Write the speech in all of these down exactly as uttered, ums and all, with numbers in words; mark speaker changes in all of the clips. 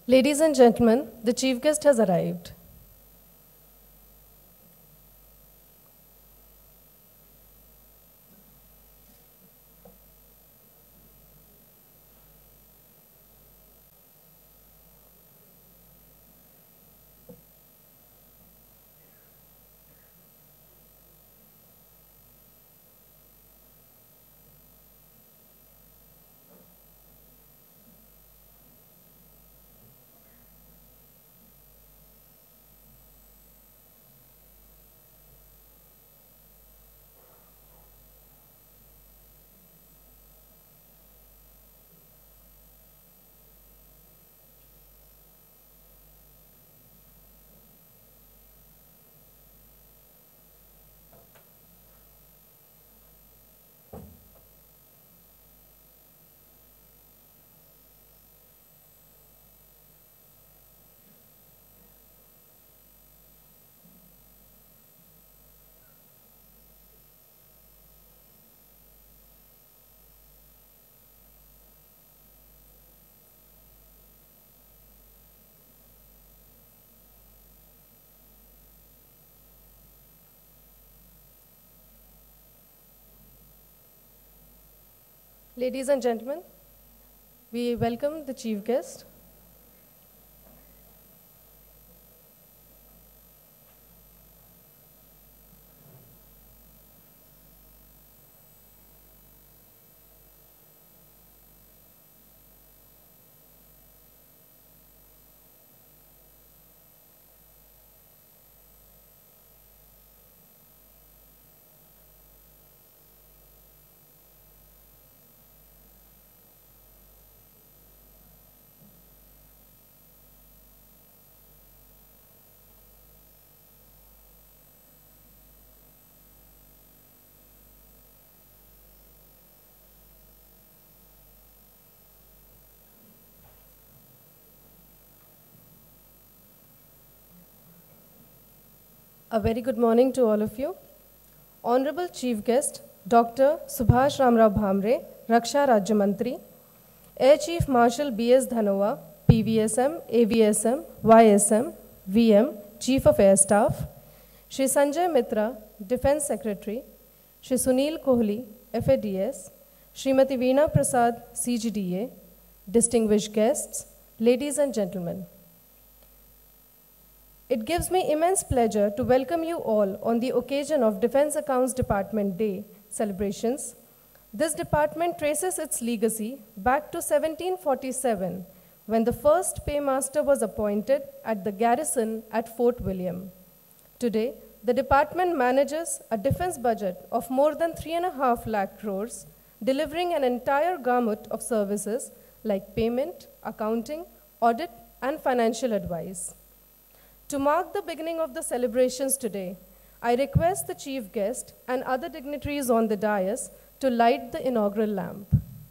Speaker 1: Ladies and gentlemen, the chief guest has arrived. Ladies and gentlemen, we welcome the chief guest. A very good morning to all of you. Honorable Chief Guest, Doctor Subhash Ramrao Bhamre, Raksha Rajya Mantri, Air Chief Marshal B S Dhanoa, P V S M, A V S M, Y S M, V M, Chief of Air Staff, Shri Sanjay Mitra, Defense Secretary, Shri Sunil Kohli, F A D S, Srimati Veena Prasad, C G D A, distinguished guests, ladies and gentlemen. It gives me immense pleasure to welcome you all on the occasion of Defense Accounts Department Day celebrations. This department traces its legacy back to seventeen forty-seven, when the first paymaster was appointed at the garrison at Fort William. Today, the department manages a defense budget of more than three and a half lakh crores, delivering an entire gamut of services like payment, accounting, audit, and financial advice. To mark the beginning of the celebrations today, I request the chief guest and other dignitaries on the dais to light the inaugural lamp.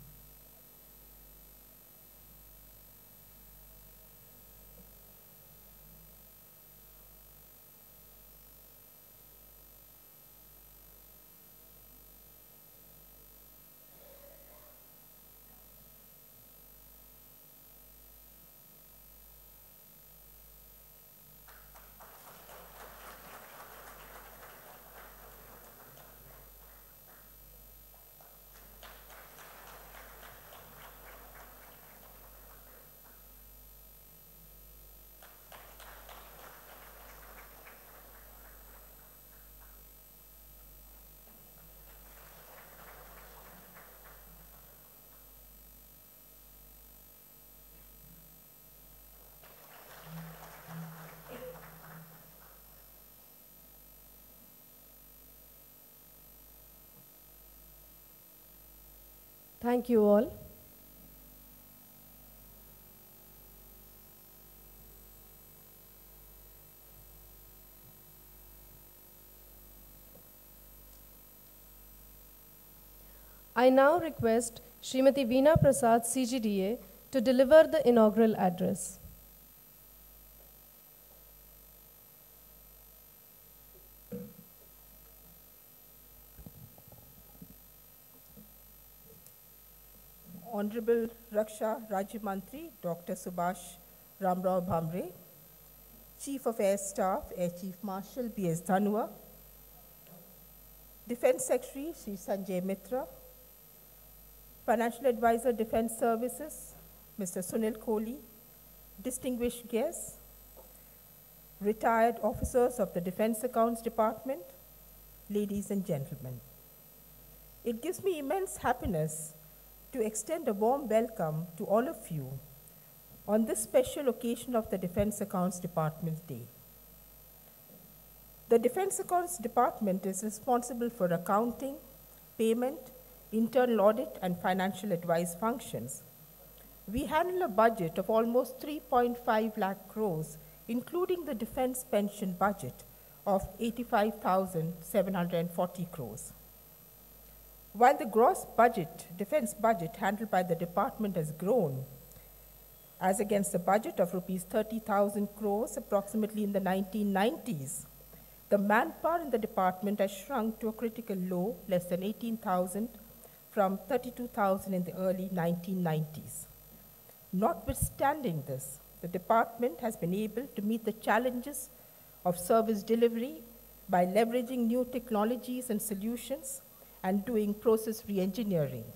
Speaker 1: Thank you all. I now request Srimati Veena Prasad, C G D A, to deliver the inaugural address.
Speaker 2: Honorable Raksha Rajya Mantri, Doctor Subhash Ramrao Bhamre, Chief of Air Staff, Air Chief Marshal B S Dhanua, Defense Secretary Shri Sanjay Mitra, Financial Advisor Defense Services, Mister Sunil Kohli, distinguished guests, retired officers of the Defense Accounts Department, ladies and gentlemen. It gives me immense happiness to extend a warm welcome to all of you on this special occasion of the Defense Accounts Department Day. The Defense Accounts Department is responsible for accounting, payment, internal audit, and financial advice functions. We handle a budget of almost three point five lakh crores, including the defense pension budget of eighty-five thousand seven hundred forty crores. While the gross budget, defense budget handled by the department has grown, as against the budget of rupees thirty thousand crores approximately in the nineteen nineties, the manpower in the department has shrunk to a critical low, less than eighteen thousand, from thirty-two thousand in the early nineteen nineties. Notwithstanding this, the department has been able to meet the challenges of service delivery by leveraging new technologies and solutions and doing process re-engineering.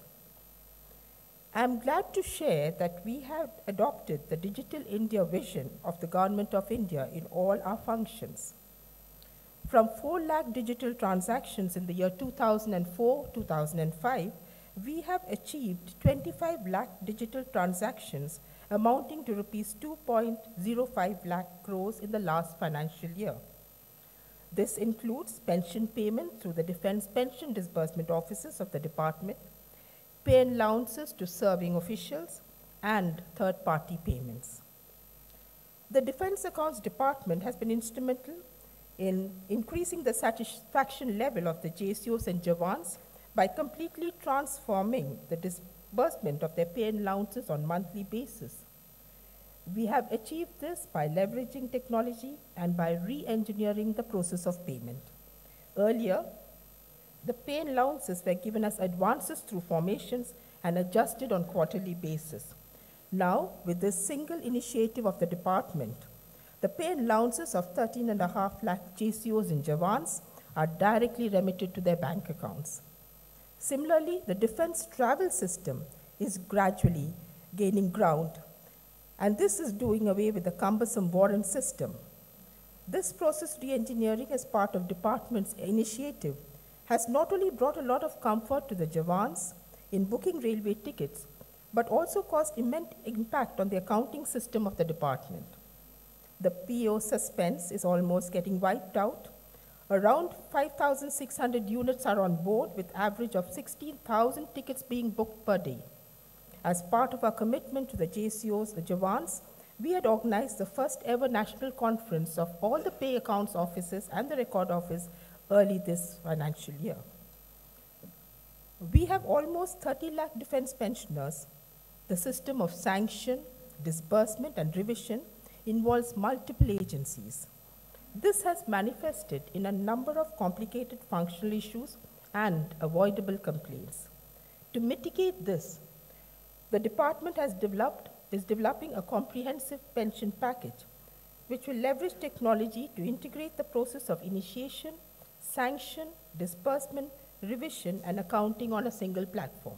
Speaker 2: I'm glad to share that we have adopted the Digital India vision of the Government of India in all our functions. From four lakh digital transactions in the year two thousand four to two thousand five, we have achieved twenty-five lakh digital transactions amounting to rupees two point zero five lakh crores in the last financial year. This includes pension payment through the Defense Pension Disbursement Offices of the department, pay and allowances to serving officials, and third-party payments. The Defense Accounts Department has been instrumental in increasing the satisfaction level of the J C Os and Jawans by completely transforming the disbursement of their pay and allowances on a monthly basis. We have achieved this by leveraging technology and by re-engineering the process of payment. Earlier, the pay and allowances were given as advances through formations and adjusted on quarterly basis. Now, with this single initiative of the department, the pay and allowances of thirteen point five lakh J C Os and Jawans are directly remitted to their bank accounts. Similarly, the defense travel system is gradually gaining ground, and this is doing away with the cumbersome warrant system. This process re-engineering as part of department's initiative has not only brought a lot of comfort to the Jawans in booking railway tickets, but also caused immense impact on the accounting system of the department. The P O suspense is almost getting wiped out. Around five thousand six hundred units are on board with average of sixteen thousand tickets being booked per day. As part of our commitment to the J C Os, the Jawans, we had organized the first ever national conference of all the pay accounts offices and the record office early this financial year. We have almost thirty lakh defense pensioners. The system of sanction, disbursement, and revision involves multiple agencies. This has manifested in a number of complicated functional issues and avoidable complaints. To mitigate this, the department has developed, is developing a comprehensive pension package, which will leverage technology to integrate the process of initiation, sanction, disbursement, revision, and accounting on a single platform.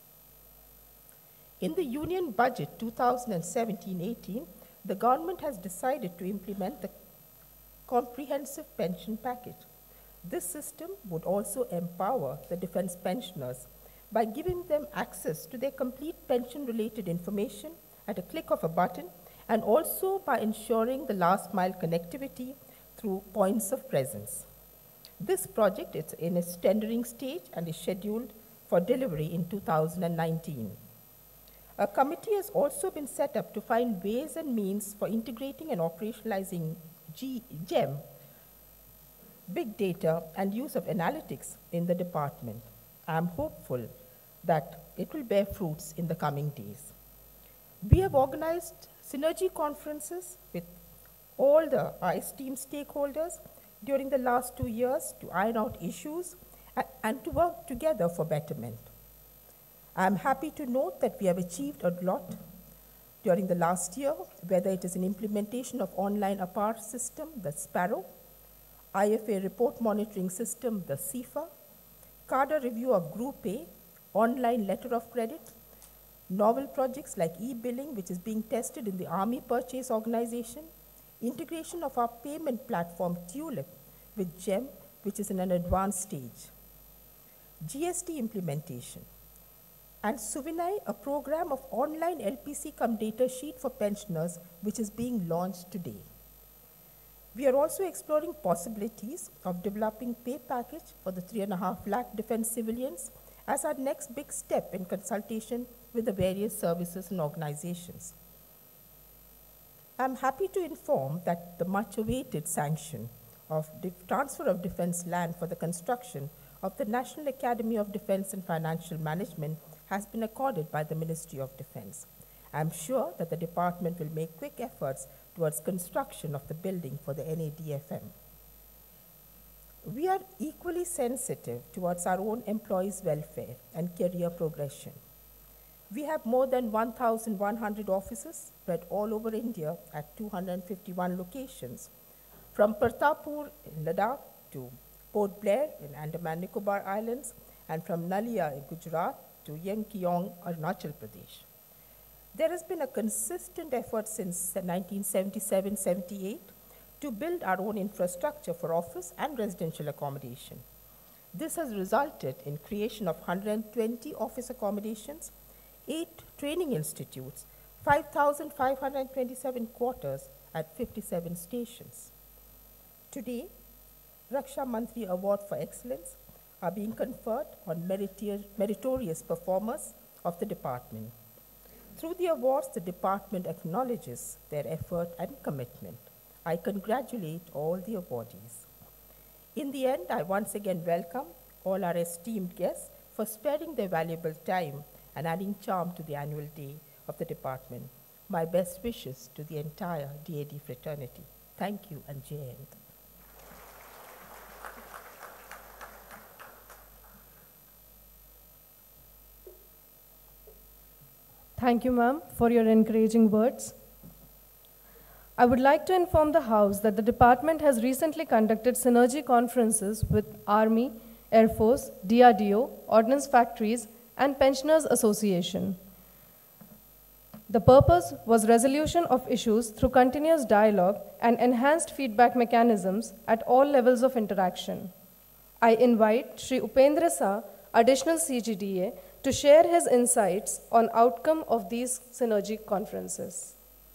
Speaker 2: In the Union Budget two thousand seventeen eighteen, the government has decided to implement the comprehensive pension package. This system would also empower the defense pensioners by giving them access to their complete pension-related information at a click of a button, and also by ensuring the last-mile connectivity through points of presence. This project is in its tendering stage and is scheduled for delivery in two thousand nineteen. A committee has also been set up to find ways and means for integrating and operationalizing G E M, big data, and use of analytics in the department. I am hopeful that it will bear fruits in the coming days. We have organized synergy conferences with all the our esteemed stakeholders during the last two years to iron out issues and, and to work together for betterment. I am happy to note that we have achieved a lot during the last year, whether it is an implementation of online A P A R system, the Sparrow, I F A report monitoring system, the SIFA, cadre review of Group A, online letter of credit, novel projects like e-billing, which is being tested in the Army Purchase Organization, integration of our payment platform Tulip with GEM, which is in an advanced stage, G S T implementation, and Suvinay, a program of online L P C cum data sheet for pensioners, which is being launched today. We are also exploring possibilities of developing pay package for the three and a half lakh defense civilians as our next big step in consultation with the various services and organizations. I'm happy to inform that the much awaited sanction of the transfer of defense land for the construction of the National Academy of Defense and Financial Management has been accorded by the Ministry of Defense. I'm sure that the department will make quick efforts towards construction of the building for the N A D F M. We are equally sensitive towards our own employees' welfare and career progression. We have more than one thousand one hundred offices spread all over India at two hundred fifty-one locations, from Pertapur in Ladakh to Port Blair in Andaman Nicobar Islands, and from Nalia in Gujarat to Yengkiong, Arunachal Pradesh. There has been a consistent effort since nineteen seventy-seven seventy-eight to build our own infrastructure for office and residential accommodation. This has resulted in creation of one hundred twenty office accommodations, eight training institutes, five thousand five hundred twenty-seven quarters at fifty-seven stations. Today, Raksha Mantri Award for Excellence are being conferred on meritorious performers of the department. Through the awards, the department acknowledges their effort and commitment. I congratulate all the awardees. In the end, I once again welcome all our esteemed guests for sparing their valuable time and adding charm to the annual day of the department. My best wishes to the entire D A D fraternity. Thank you, and Jai Hind.
Speaker 1: Thank you, ma'am, for your encouraging words. I would like to inform the House that the department has recently conducted synergy conferences with Army, Air Force, D R D O, Ordnance Factories, and Pensioners Association. The purpose was resolution of issues through continuous dialogue and enhanced feedback mechanisms at all levels of interaction. I invite Shri Upendra Sa, Additional C G D A, to share his insights on outcome of these synergy conferences.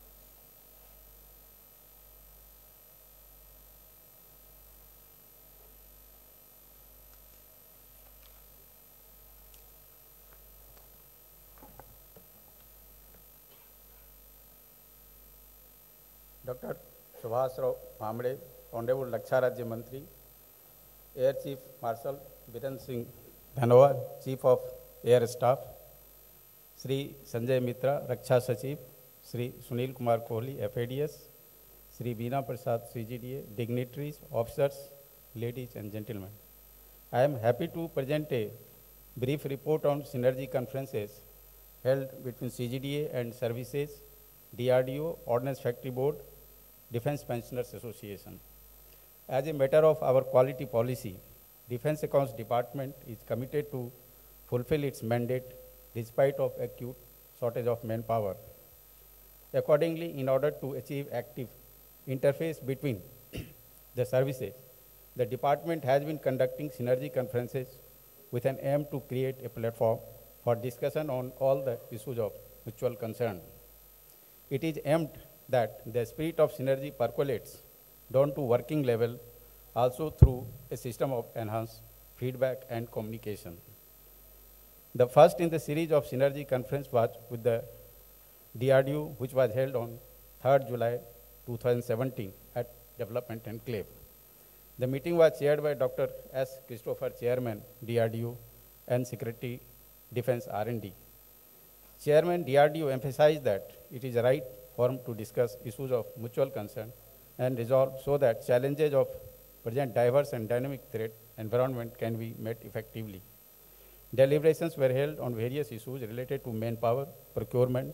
Speaker 3: Doctor Subhas Rao Bhambre, Honorable Raksha Rajya Mantri, Air Chief Marshal Biren Singh Dhanwad, Chief of Air Staff, Sri Sanjay Mitra, Raksha Sachiv, Sri Sunil Kumar Kohli, F A D S, Sri Veena Prasad, C G D A, dignitaries, officers, ladies and gentlemen. I am happy to present a brief report on synergy conferences held between C G D A and services, D R D O, Ordnance Factory Board, Defense Pensioners Association. As a matter of our quality policy, Defense Accounts Department is committed to fulfill its mandate despite of acute shortage of manpower. Accordingly, in order to achieve active interface between the services, the department has been conducting synergy conferences with an aim to create a platform for discussion on all the issues of mutual concern. It is aimed that the spirit of synergy percolates down to working level also through a system of enhanced feedback and communication. The first in the series of synergy conference was with the D R D O, which was held on third July two thousand seventeen at Development Enclave. The meeting was chaired by Doctor S. Christopher, Chairman, D R D O, and Secretary, Defense R and D. Chairman D R D O emphasized that it is the right forum to discuss issues of mutual concern and resolve so that challenges of present diverse and dynamic threat environment can be met effectively. Deliberations were held on various issues related to manpower, procurement,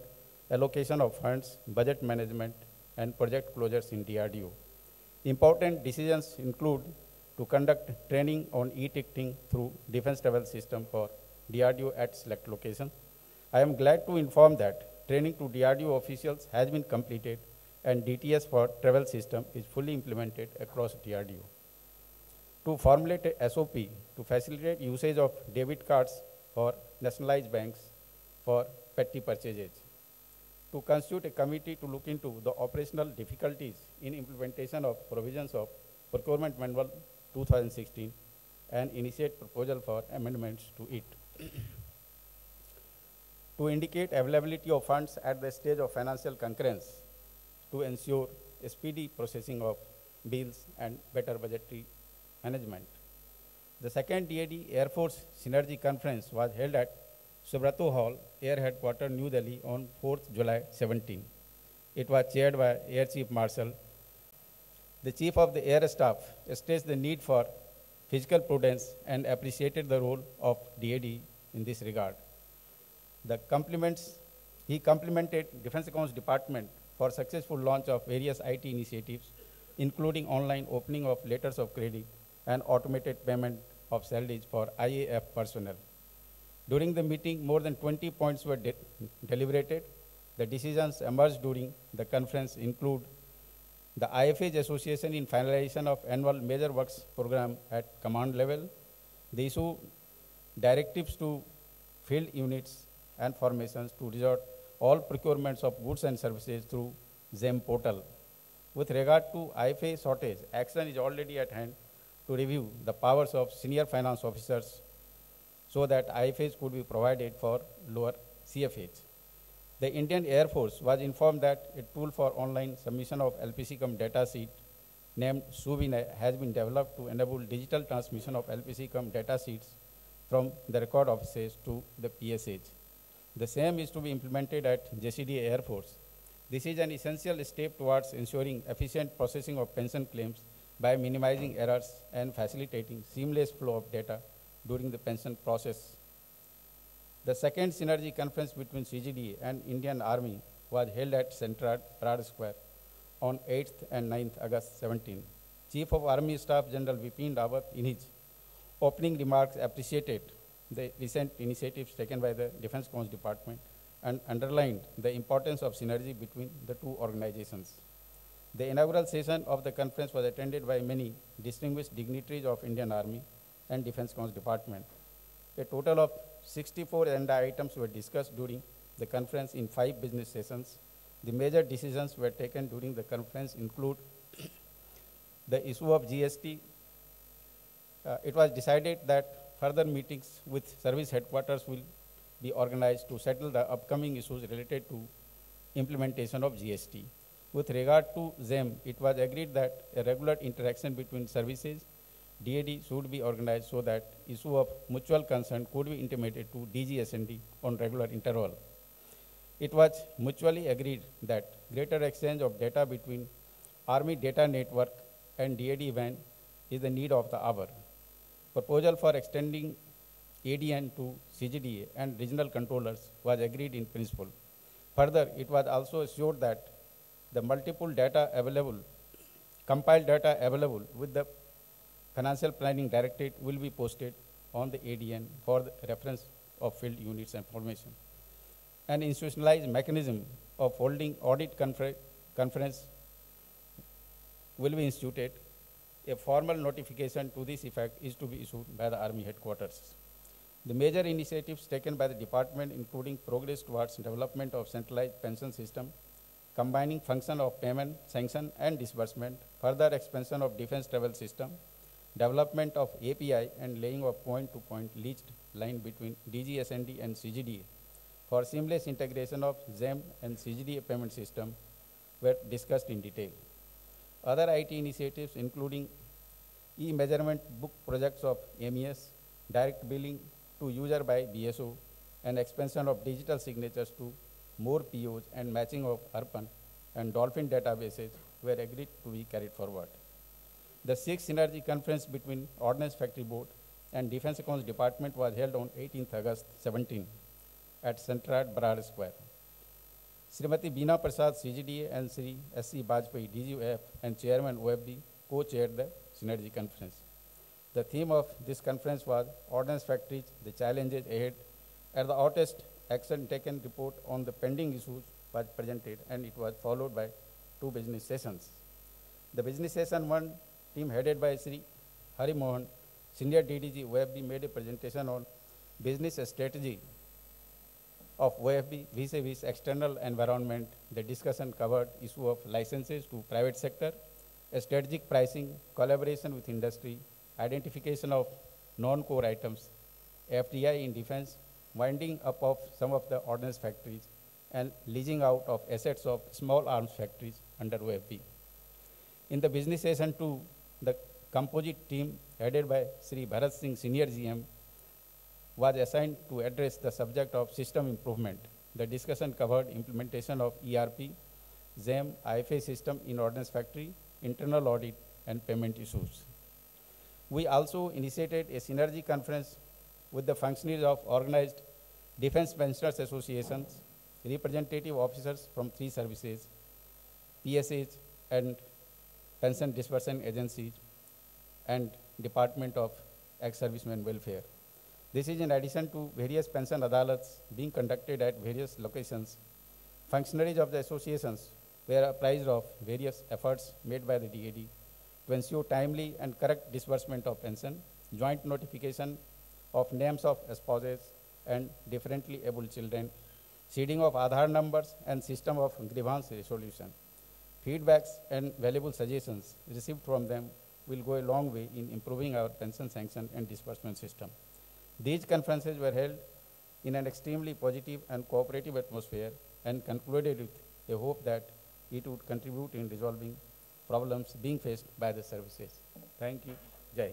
Speaker 3: allocation of funds, budget management, and project closures in D R D O. Important decisions include to conduct training on e-ticketing through defense travel system for D R D O at select locations. I am glad to inform that training to D R D O officials has been completed and D T S for travel system is fully implemented across D R D O. To formulate a S O P to facilitate usage of debit cards for nationalized banks for petty purchases. To constitute a committee to look into the operational difficulties in implementation of provisions of Procurement Manual two thousand sixteen and initiate proposal for amendments to it. To indicate availability of funds at the stage of financial concurrence to ensure a speedy processing of bills and better budgetary management. The second D A D Air Force Synergy Conference was held at Subrata Hall, Air Headquarters, New Delhi on fourth July seventeen. It was chaired by Air Chief Marshal. The Chief of the Air Staff stressed the need for physical prudence and appreciated the role of D A D in this regard. The compliments, he complimented Defense Accounts Department for successful launch of various I T initiatives, including online opening of letters of credit and automated payment of salaries for I A F personnel. During the meeting, more than twenty points were de deliberated. The decisions emerged during the conference include the I F H Association in finalization of annual major works program at command level, the issue directives to field units and formations to resort all procurements of goods and services through ZEM portal. With regard to I F A shortage, action is already at hand to review the powers of senior finance officers so that I F As could be provided for lower C F H. The Indian Air Force was informed that a tool for online submission of L P C cum data sheet named Subinay has been developed to enable digital transmission of L P C cum data sheets from the record offices to the P S H. The same is to be implemented at J C D A Air Force. This is an essential step towards ensuring efficient processing of pension claims by minimizing errors and facilitating seamless flow of data during the pension process. The second synergy conference between C G D A and Indian Army was held at Central Parade Square on eighth and ninth August seventeen. Chief of Army Staff General Bipin Rawat in his opening remarks appreciated the recent initiatives taken by the Defense Accounts Department and underlined the importance of synergy between the two organizations. The inaugural session of the conference was attended by many distinguished dignitaries of Indian Army and Defense Accounts Department. A total of sixty-four agenda items were discussed during the conference in five business sessions. The major decisions were taken during the conference include the issue of G S T. Uh, it was decided that further meetings with service headquarters will be organized to settle the upcoming issues related to implementation of G S T. With regard to ZEM, it was agreed that a regular interaction between services D A D should be organized so that issue of mutual concern could be intimated to D G S N D on regular interval. It was mutually agreed that greater exchange of data between Army Data Network and D A D W A N is the need of the hour. Proposal for extending A D N to C G D A and regional controllers was agreed in principle. Further, it was also assured that the multiple data available, compiled data available with the Financial Planning Directorate will be posted on the A D N for the reference of field units and formation. An institutionalized mechanism of holding audit confer conference will be instituted. A formal notification to this effect is to be issued by the Army headquarters. The major initiatives taken by the department, including progress towards development of centralized pension system, combining function of payment, sanction, and disbursement, further expansion of defense travel system, development of A P I, and laying of point-to-point -point leased line between D G S N D and C G D A for seamless integration of ZEM and C G D A payment system were discussed in detail. Other I T initiatives, including e-measurement book projects of M E S, direct billing to user by B S O, and expansion of digital signatures to more P Os and matching of ARPAN and Dolphin databases were agreed to be carried forward. The sixth synergy conference between Ordnance Factory Board and Defense Accounts Department was held on eighteenth August seventeen at Central Parade Square. Srimati Beena Prasad, C G D A, and Sri S C Bajpai, D G O F, and Chairman O F B, co-chaired the Synergy Conference. The theme of this conference was Ordnance Factories, the Challenges Ahead. At the hottest action taken report on the pending issues was presented, and it was followed by two business sessions. The business session one, team headed by Sri Hari Mohan, Senior D D G O F B, made a presentation on business strategy of O F B vis-a-vis external environment. The discussion covered issue of licenses to private sector, strategic pricing, collaboration with industry, identification of non-core items, F D I in defense, winding up of some of the ordnance factories, and leasing out of assets of small arms factories under O F B. In the business session two, the composite team headed by Sri Bharat Singh, Senior G M, was assigned to address the subject of system improvement. The discussion covered implementation of E R P, Z E M, I F A system in ordnance factory, internal audit, and payment issues. We also initiated a synergy conference with the functionaries of organized defense pensioners associations, representative officers from three services, P S As and pension disbursement agencies, and Department of Ex-Servicemen Welfare. This is in addition to various pension adalats being conducted at various locations. Functionaries of the associations were apprised of various efforts made by the D A D to ensure timely and correct disbursement of pension, joint notification of names of spouses and differently able children, seeding of Aadhaar numbers, and system of grievance resolution. Feedbacks and valuable suggestions received from them will go a long way in improving our pension sanction and disbursement system. These conferences were held in an extremely positive and cooperative atmosphere and concluded with a hope that it would contribute in resolving problems being faced by the services. Thank you. Jai.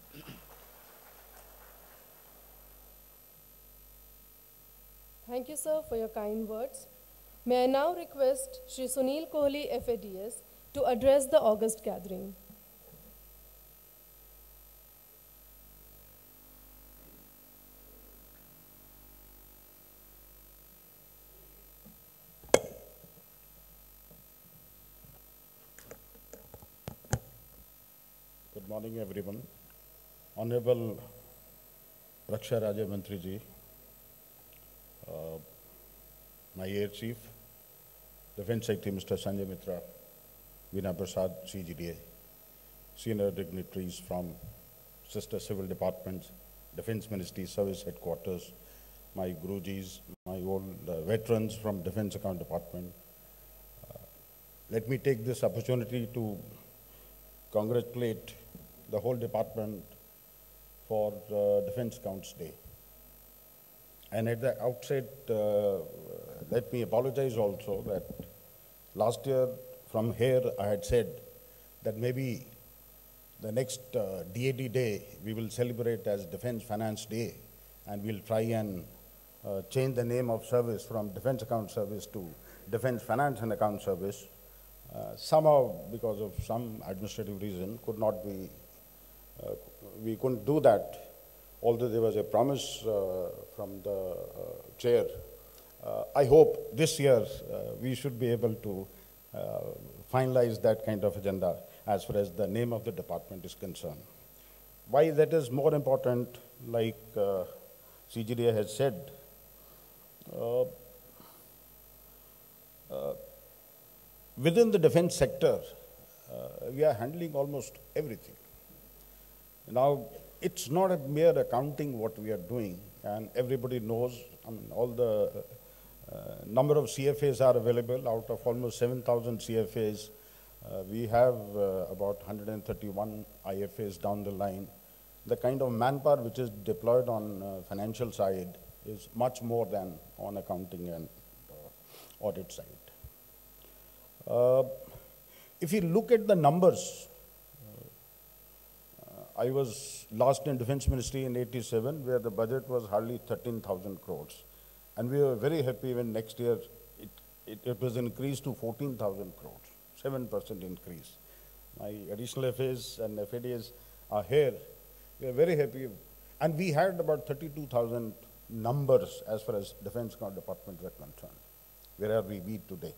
Speaker 1: Thank you, sir, for your kind words. May I now request Shri Sunil Kohli, F A D S, to address the August gathering.
Speaker 4: Good morning, everyone. Honorable Raksha Raja Mantri ji, uh, my Air Chief, Defense Secretary Mister Sanjay Mitra, Beena Prasad, C G D A, senior dignitaries from sister civil departments, Defense Ministry, Service Headquarters, my Gurujis, my old uh, veterans from Defense Account Department. Uh, let me take this opportunity to congratulate the whole department for uh, Defense Accounts Day. And at the outset, uh, let me apologize also that last year from here I had said that maybe the next uh, D A D day we will celebrate as Defense Finance Day, and we'll try and uh, change the name of service from Defense Account Service to Defense Finance and Account Service. Uh, somehow, because of some administrative reason, could not be, uh, we couldn't do that, although there was a promise uh, from the uh, chair. Uh, I hope this year uh, we should be able to uh, finalize that kind of agenda as far as the name of the department is concerned. Why that is more important, like uh, C G D A has said, uh, uh, within the defense sector, uh, we are handling almost everything. Now, it's not a mere accounting what we are doing, and everybody knows, I mean, all the uh, number of C F As are available. Out of almost seven thousand C F As, uh, we have uh, about one hundred thirty-one I F As down the line. The kind of manpower which is deployed on uh, financial side is much more than on accounting and uh, audit side. Uh, if you look at the numbers, uh, I was last in Defense Ministry in eighty-seven, where the budget was hardly thirteen thousand crores. And we were very happy when next year it, it, it was increased to fourteen thousand crores, seven percent increase. My additional F As and F A Ds are here. We are very happy. And we had about thirty-two thousand numbers as far as Defense Account Departments are concerned. where are we be today?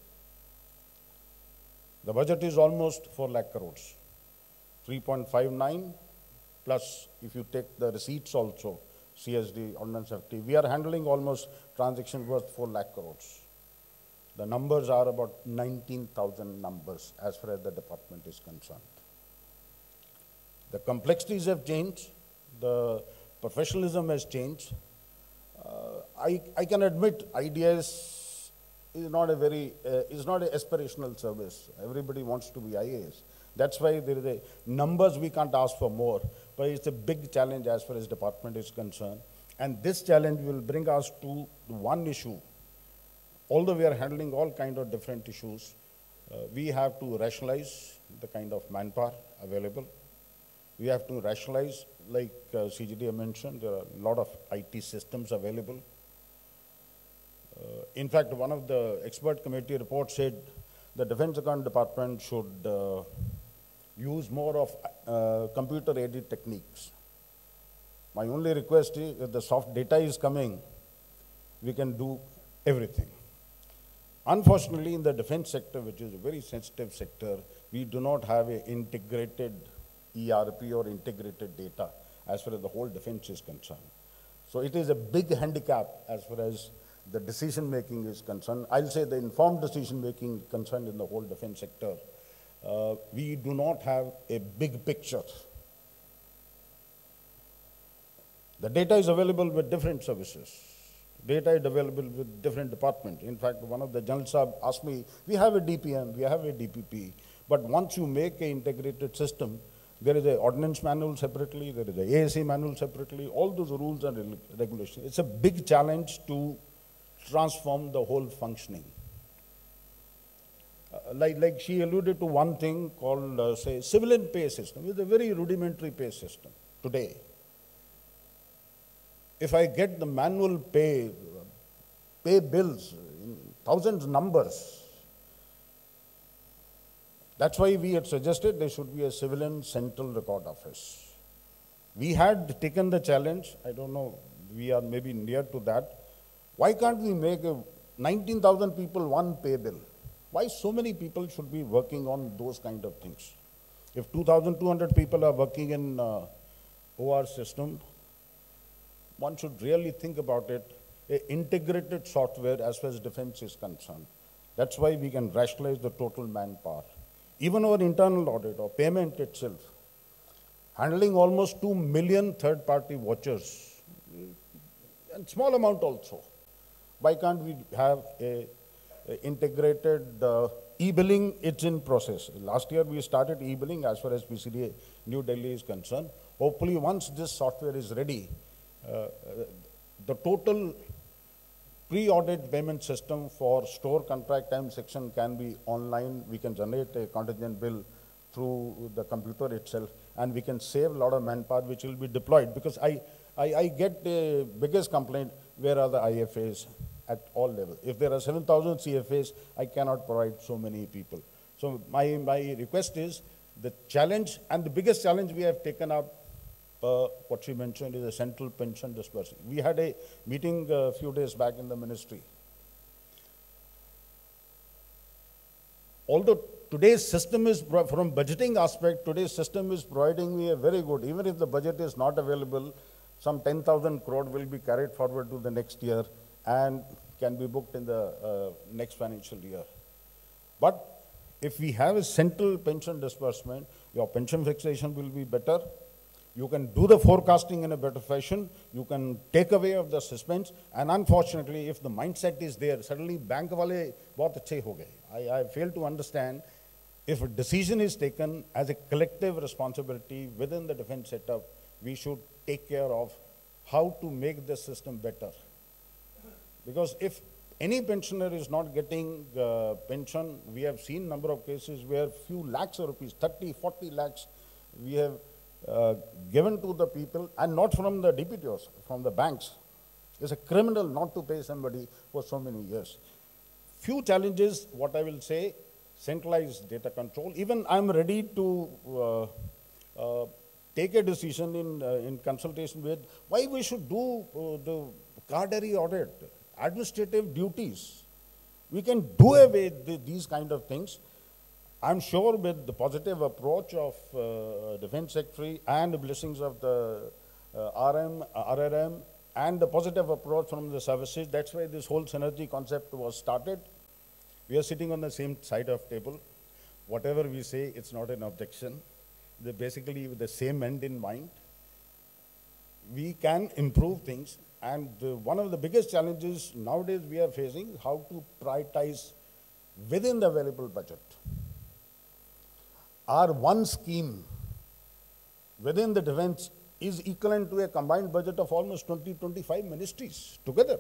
Speaker 4: The budget is almost four lakh crores, three point five nine plus if you take the receipts also, C S D, Ordnance Safety, we are handling almost transactions worth four lakh crores. The numbers are about nineteen thousand numbers as far as the department is concerned. The complexities have changed, the professionalism has changed. Uh, I, I can admit I D S is not a very, uh, is not an aspirational service. Everybody wants to be I A S. That's why there is a, numbers we can't ask for more, but it's a big challenge as far as department is concerned. And this challenge will bring us to one issue. Although we are handling all kind of different issues, uh, we have to rationalize the kind of manpower available. We have to rationalize, like uh, C G D mentioned, there are a lot of I T systems available. Uh, in fact, one of the expert committee reports said the Defense Account Department should uh, use more of uh, computer-aided techniques. My only request is, if the soft data is coming, we can do everything. Unfortunately, in the defense sector, which is a very sensitive sector, we do not have an integrated E R P or integrated data as far as the whole defense is concerned. So it is a big handicap as far as the decision making is concerned. I'll say the informed decision making concerned in the whole defense sector. Uh, we do not have a big picture. The data is available with different services. Data is available with different departments. In fact, one of the General Saab asked me, we have a D P M, we have a D P P, but once you make an integrated system, there is an ordnance manual separately, there is an A S A manual separately, all those rules and regulations. It's a big challenge to transform the whole functioning. Uh, like, like she alluded to one thing called, uh, say, civilian pay system. It's a very rudimentary pay system today. If I get the manual pay, pay bills in thousands numbers, that's why we had suggested there should be a civilian central record office. We had taken the challenge, I don't know, we are maybe near to that. Why can't we make a nineteen thousand people one pay bill? Why so many people should be working on those kind of things? If two thousand two hundred people are working in uh, O R system, one should really think about it, a integrated software as far as defense is concerned. That's why we can rationalize the total manpower. Even our internal audit or payment itself, handling almost two million third-party vouchers, and small amount also. Why can't we have a, a integrated uh, e-billing? It's in process. Last year we started e-billing as far as P C D A New Delhi is concerned. Hopefully once this software is ready, uh, the total pre-audit payment system for store contract time section can be online. We can generate a contingent bill through the computer itself, and we can save a lot of manpower which will be deployed. Because I, I, I get the biggest complaint, where are the I F As at all levels? If there are seven thousand C F As, I cannot provide so many people. So my, my request is, the challenge, and the biggest challenge we have taken up, Uh, what she mentioned is a central pension disbursement. We had a meeting a uh, few days back in the ministry. Although today's system is, from budgeting aspect, today's system is providing me a very good, even if the budget is not available, some ten thousand crore will be carried forward to the next year and can be booked in the uh, next financial year. But if we have a central pension disbursement, your pension fixation will be better. You can do the forecasting in a better fashion. You can take away of the suspense. And unfortunately, if the mindset is there, suddenly bank wale bahut achhe ho gaye. I, I fail to understand, if a decision is taken as a collective responsibility within the defense setup, we should take care of how to make the system better. Because if any pensioner is not getting uh, pension, we have seen number of cases where few lakhs of rupees, thirty, forty lakhs, we have Uh, given to the people, and not from the D P T Os, from the banks. It's a criminal not to pay somebody for so many years. Few challenges, what I will say, centralized data control. Even I'm ready to uh, uh, take a decision in, uh, in consultation with why we should do uh, the Cardary audit, administrative duties. We can do away with these kind of things. I'm sure with the positive approach of uh, Defense Secretary and the blessings of the uh, R M, R R M, and the positive approach from the services, that's why this whole synergy concept was started. We are sitting on the same side of table. Whatever we say, it's not an objection. They're basically with the same end in mind. We can improve things, and uh, one of the biggest challenges nowadays we are facing is how to prioritize within the available budget. Our one scheme within the defense is equivalent to a combined budget of almost twenty, twenty-five ministries together.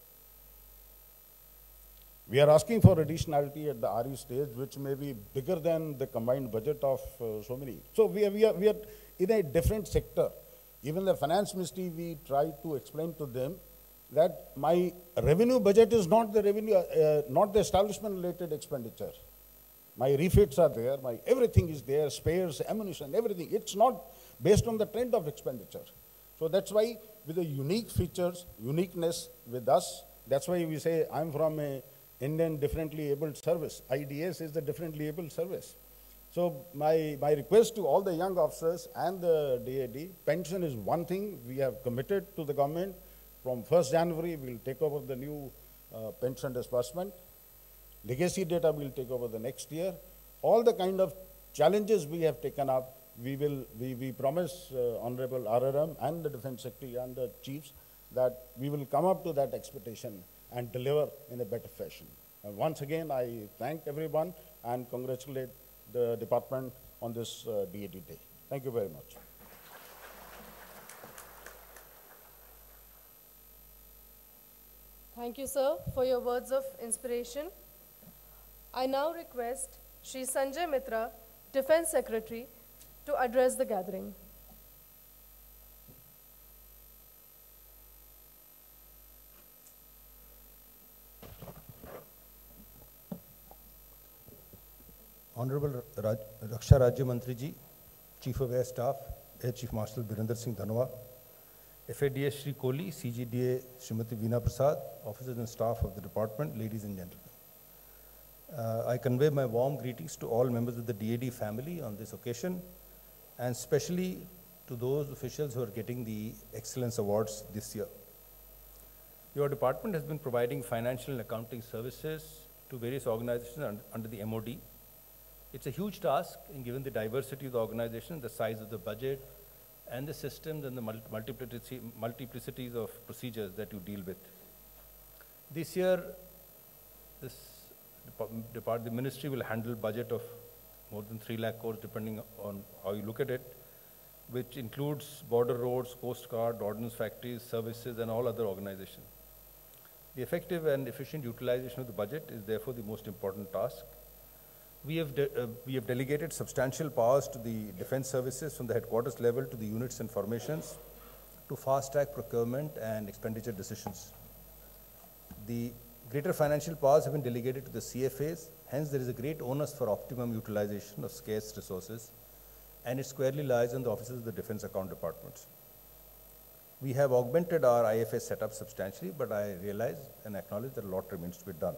Speaker 4: We are asking for additionality at the R E stage, which may be bigger than the combined budget of uh, so many. So we are, we, are, we are in a different sector. Even the finance ministry, we try to explain to them that my revenue budget is not the revenue, uh, not the establishment-related expenditure. My refits are there, my everything is there, spares, ammunition, everything. It's not based on the trend of expenditure. So that's why with the unique features, uniqueness with us, that's why we say I'm from a Indian Differently Abled Service. I D S is the Differently Abled Service. So my, my request to all the young officers and the D A D, pension is one thing we have committed to the government. From first January, we'll take over the new uh, pension disbursement. Legacy data will take over the next year. All the kind of challenges we have taken up, we will, we, we promise uh, Honorable R R M and the Defense Secretary and the chiefs that we will come up to that expectation and deliver in a better fashion. And once again, I thank everyone and congratulate the department on this uh, D A D Day. Thank you very much.
Speaker 1: Thank you, sir, for your words of inspiration. I now request Shri Sanjay Mitra, Defense Secretary, to address the gathering.
Speaker 5: Honorable Raj, Raksha Rajya Mantri Ji, Chief of Air Staff, Air Chief Marshal Birinder Singh Dhanwa, F A D S Shri Kohli, C G D A Srimati Veena Prasad, officers and staff of the department, ladies and gentlemen. Uh, I convey my warm greetings to all members of the D A D family on this occasion, and especially to those officials who are getting the Excellence Awards this year. Your department has been providing financial and accounting services to various organizations un under the M O D. It's a huge task, and given the diversity of the organization, the size of the budget, and the systems and the mul multiplicity, multiplicities of procedures that you deal with. This year, this depart the ministry will handle budget of more than three lakh crores, depending on how you look at it, which includes border roads, coast guard, ordnance factories, services, and all other organizations. The effective and efficient utilization of the budget is therefore the most important task. We have, uh, we have delegated substantial powers to the defense services from the headquarters level to the units and formations to fast-track procurement and expenditure decisions. The greater financial powers have been delegated to the C F As, hence there is a great onus for optimum utilization of scarce resources, and it squarely lies on the officers of the defense account departments. We have augmented our I F S setup substantially, but I realize and acknowledge that a lot remains to be done.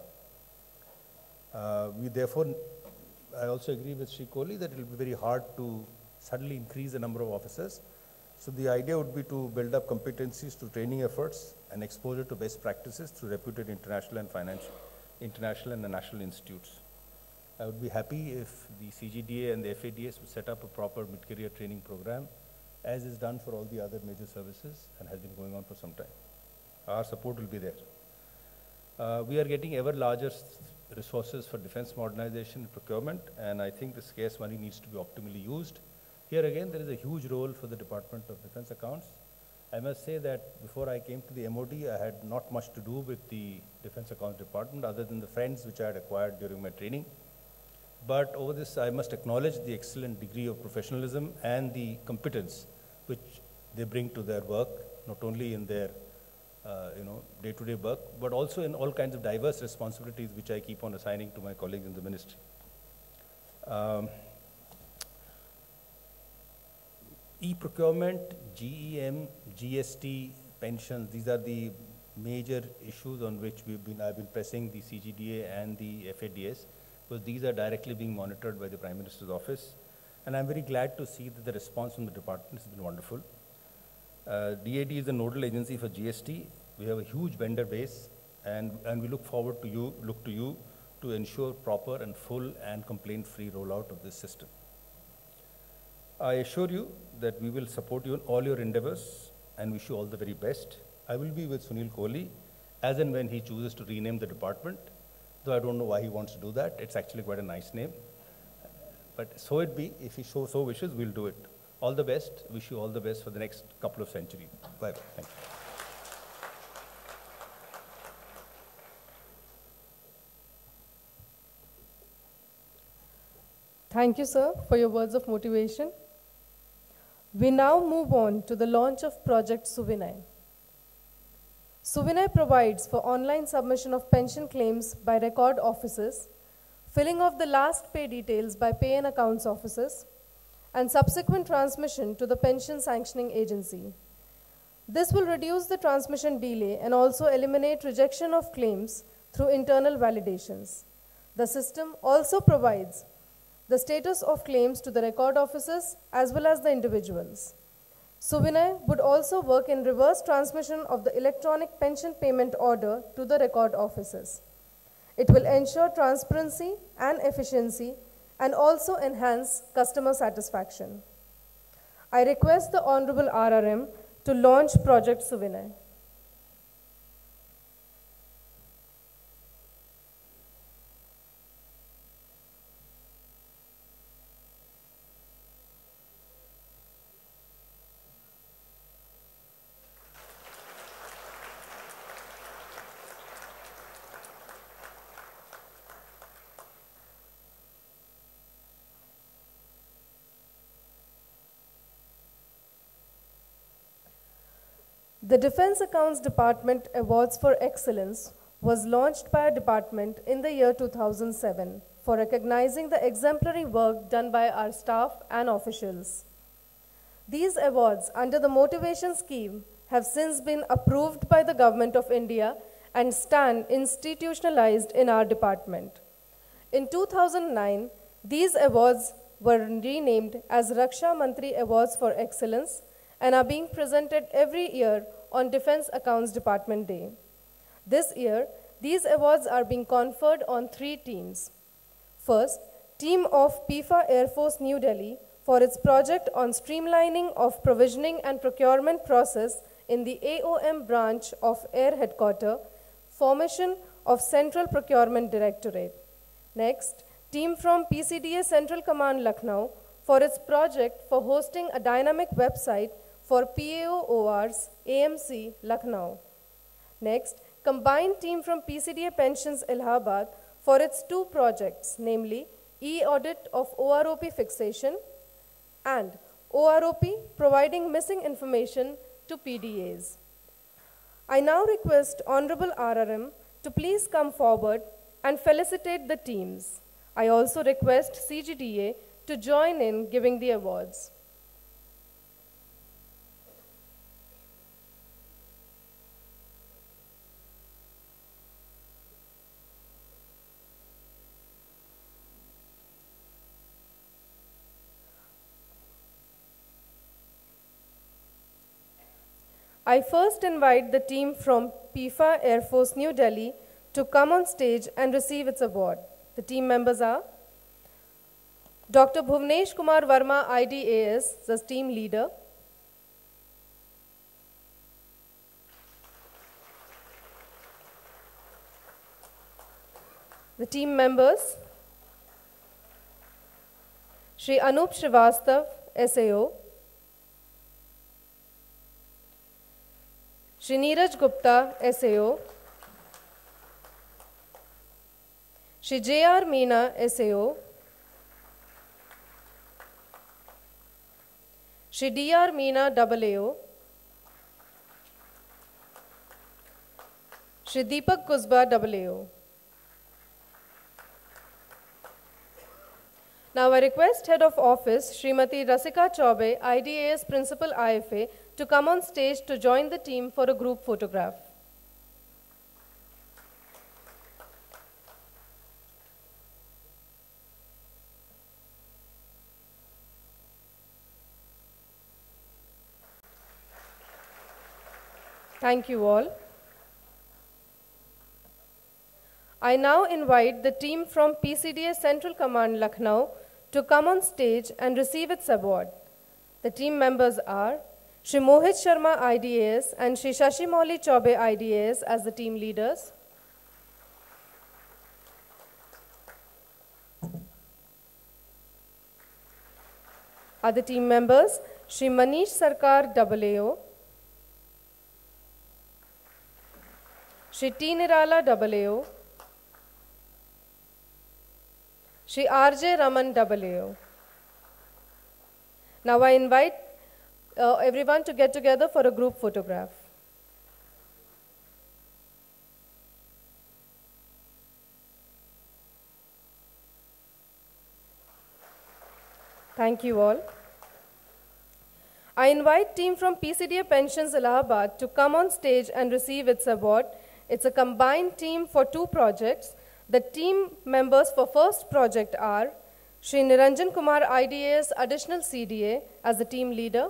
Speaker 5: Uh, we therefore, I also agree with Shri Kohli that it will be very hard to suddenly increase the number of officers. So the idea would be to build up competencies through training efforts and exposure to best practices through reputed international and financial, international and national institutes. I would be happy if the C G D A and the F A D S would set up a proper mid-career training program, as is done for all the other major services and has been going on for some time. Our support will be there. Uh, we are getting ever larger resources for defense modernization and procurement, and I think the scarce money needs to be optimally used. Here again, there is a huge role for the Department of Defense Accounts. I must say that before I came to the M O D, I had not much to do with the Defense Accounts Department other than the friends which I had acquired during my training. But over this, I must acknowledge the excellent degree of professionalism and the competence which they bring to their work, not only in their uh, you know, day-to-day work, but also in all kinds of diverse responsibilities which I keep on assigning to my colleagues in the ministry. Um, E-procurement, G E M, G S T, pensions, these are the major issues on which we've been, I've been pressing the C G D A and the F A D S, because these are directly being monitored by the Prime Minister's office. And I'm very glad to see that the response from the department has been wonderful. Uh, D A D is the nodal agency for G S T. We have a huge vendor base, and, and we look forward to you, look to you to ensure proper and full and complaint-free rollout of this system. I assure you that we will support you in all your endeavors and wish you all the very best. I will be with Sunil Kohli as and when he chooses to rename the department, though I don't know why he wants to do that. It's actually quite a nice name. But so it be, if he so, so wishes, we'll do it. All the best. Wish you all the best for the next couple of centuries. Bye-bye. Thank you.
Speaker 1: Thank you, sir, for your words of motivation. We now move on to the launch of Project Suvinay. Suvinay provides for online submission of pension claims by record officers, filling of the last pay details by pay and accounts officers, and subsequent transmission to the pension sanctioning agency. This will reduce the transmission delay and also eliminate rejection of claims through internal validations. The system also provides the status of claims to the record officers as well as the individuals. Suvinay would also work in reverse transmission of the electronic pension payment order to the record officers. It will ensure transparency and efficiency and also enhance customer satisfaction. I request the Honorable R R M to launch Project Suvinay. The Defense Accounts Department Awards for Excellence was launched by our department in the year two thousand seven for recognizing the exemplary work done by our staff and officials. These awards under the motivation scheme have since been approved by the Government of India and stand institutionalized in our department. In two thousand nine, these awards were renamed as Raksha Mantri Awards for Excellence and are being presented every year on Defense Accounts Department Day. This year, these awards are being conferred on three teams. First, team of P I F A Air Force New Delhi for its project on streamlining of provisioning and procurement process in the A O M branch of Air Headquarters, formation of Central Procurement Directorate. Next, team from P C D A Central Command Lucknow for its project for hosting a dynamic website for P A O O Rs, A M C, Lucknow. Next, combined team from P C D A Pensions, Allahabad for its two projects, namely e-audit of O R O P fixation and O R O P providing missing information to P D As. I now request Honorable R R M to please come forward and felicitate the teams. I also request C G D A to join in giving the awards. I first invite the team from P I F A Air Force New Delhi to come on stage and receive its award. The team members are Doctor Bhuvnesh Kumar Verma, I D A S, as team leader. The team members, Shri Anup Srivastav, S A O, Shri Neeraj Gupta, S A O, Shri J R Meena, S A O, Shri D R Meena, double A O, Shri Deepak Kuzba, double A O. Now I request Head of Office, Srimati Rasika Chaube, I D A S Principal I F A, to come on stage to join the team for a group photograph. Thank you all. I now invite the team from P C D A Central Command, Lucknow, to come on stage and receive its award. The team members are Shri Mohit Sharma, I D A S, and Shri Shashi Mauli Chaube, I D A S, as the team leaders. Other team members, Shri Manish Sarkar, A A O, Shri T. Nirala, A A O, Shri R J Raman, A A O. Now I invite uh, everyone to get together for a group photograph. Thank you all. I invite team from P C D A Pensions Allahabad to come on stage and receive its award. It's a combined team for two projects. The team members for first project are Shri Niranjan Kumar, I D A S, Additional C D A, as the team leader.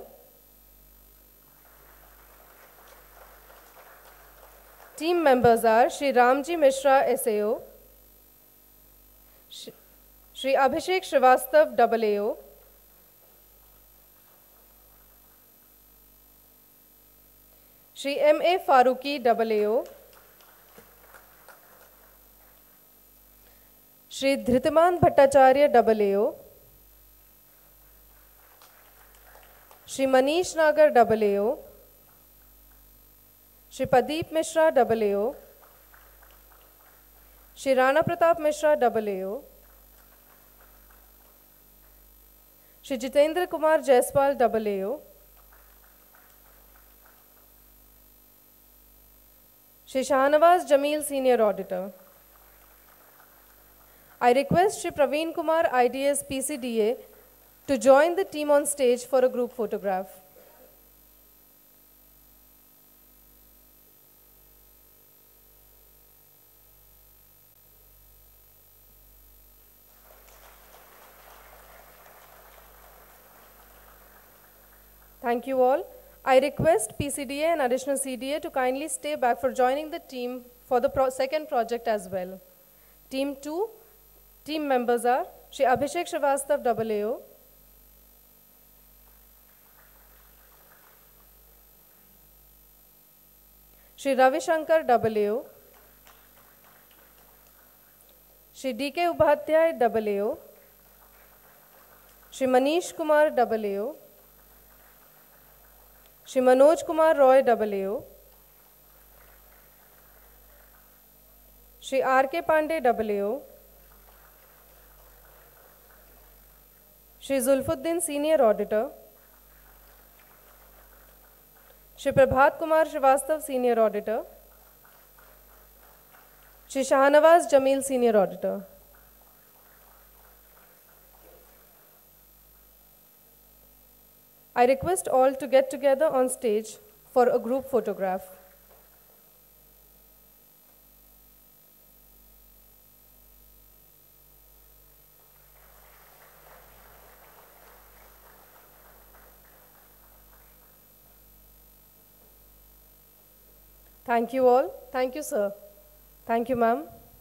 Speaker 1: Team members are Shri Ramji Mishra, S A O, Shri Abhishek Srivastav, A A O, Shri M A Farooqui, A A O, Shri Dhritaman Bhattacharya, A A O, Shri Manish Nagar, A A O, Shri Pradeep Mishra, A A O, Shri Rana Pratap Mishra, A A O, Shri Jitendra Kumar Jaiswal, A A O, Shri Shahnawaz Jameel, Senior Auditor. I request Shri Praveen Kumar, I D A S, P C D A, to join the team on stage for a group photograph. Thank you all. I request P C D A and Additional C D A to kindly stay back for joining the team for the pro second project as well. Team two, team members are Shri Abhishek Srivastav, A A O, Shri Ravi Shankar, A A O, Shri D K Upadhyay, A A O, Shri Manish Kumar, A A O, Shri Manoj Kumar Roy, A A O, Shri R K Pandey, A A O, Shri Zulfuddin, Senior Auditor, Shri Prabhat Kumar Srivastav, Senior Auditor, Shri Shahnawaz Jameel, Senior Auditor. I request all to get together on stage for a group photograph. Thank you all. Thank you, sir. Thank you, ma'am.